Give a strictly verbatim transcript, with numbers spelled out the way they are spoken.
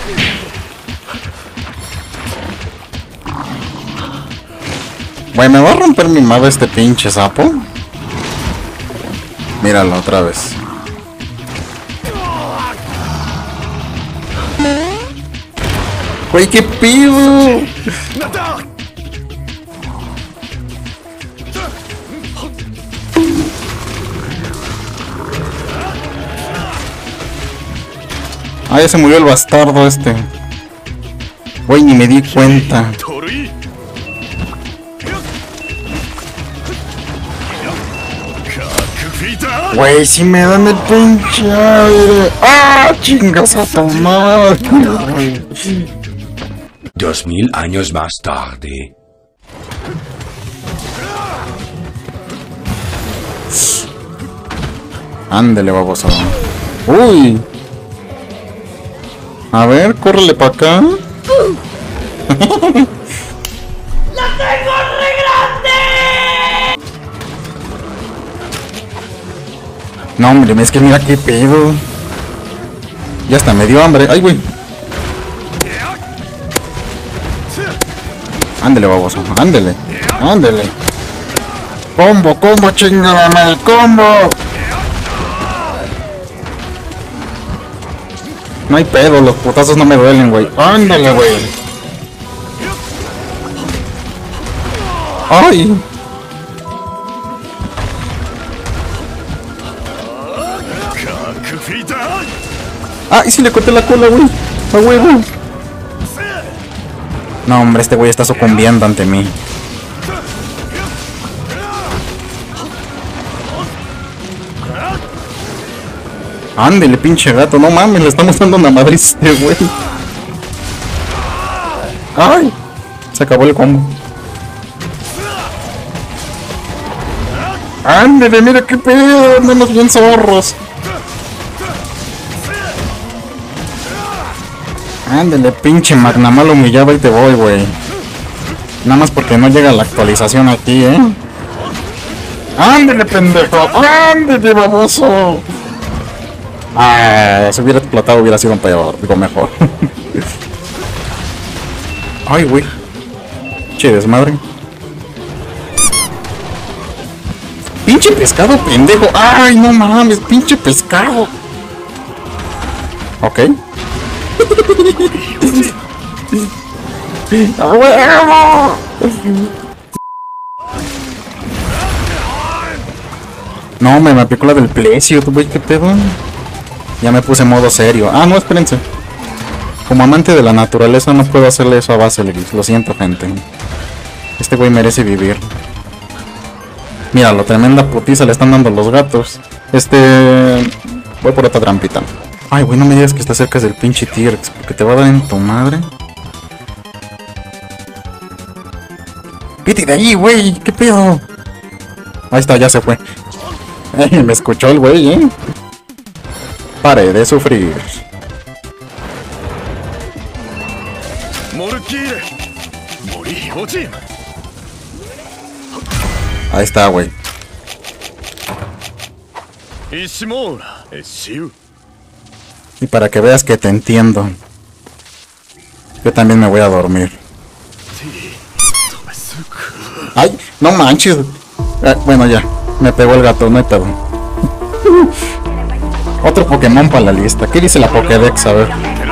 Güey, ¿me va a romper mi madre este pinche sapo? Míralo otra vez. Güey, ¿qué pido? Ah, ya se murió el bastardo este. Güey, ni me di cuenta. Güey, si me dan el pinche aire. ¡Ah, chingas a tu madre! Dos mil años más tarde. Ándele, baboso. Uy. A ver, córrele para acá. ¡La tengo re grande! No, hombre, es que mira qué pedo. Ya hasta me dio hambre. Ay, güey. Ándele, baboso. Ándele. Ándele. Combo, combo, chingada, el combo. No hay pedo, los putazos no me duelen, güey. Ándale, güey. Ay. Ah, y si le corté la cola, güey. A huevo. No, hombre, este güey está sucumbiendo ante mí. Ándele, pinche gato. No mames, le estamos dando una madre a este güey. Ay. Se acabó el combo. Ándele, mira qué pedo. Andamos bien zorros. Ándele, pinche Magnamalo humillaba y te voy, güey. Nada más porque no llega la actualización aquí, ¿eh? Ándele, pendejo. Ándele, baboso. Ah, si hubiera explotado hubiera sido un peor, digo mejor. Ay, güey. Che, desmadre. Pinche pescado, pendejo. Ay, no mames, pinche pescado. Ok. No, me, me aplicó la del plecio, tú, güey, qué pedo. Ya me puse en modo serio. Ah, no, espérense. Como amante de la naturaleza no puedo hacerle eso a Basilix. Lo siento, gente. Este güey merece vivir. Mira, la tremenda putiza le están dando los gatos. Este... Voy por otra trampita. Ay, güey, no me digas que está cerca del pinche T-Rex, porque te va a dar en tu madre. Vete de ahí, güey. ¿Qué pedo? Ahí está, ya se fue. Eh, me escuchó el güey, eh. Pare de sufrir. Ahí está, güey. Y para que veas que te entiendo, yo también me voy a dormir. Ay, no manches. Eh, bueno, ya. Me pegó el gato, no hay pedo. Otro Pokémon para la lista. ¿Qué dice la Pokédex? A ver.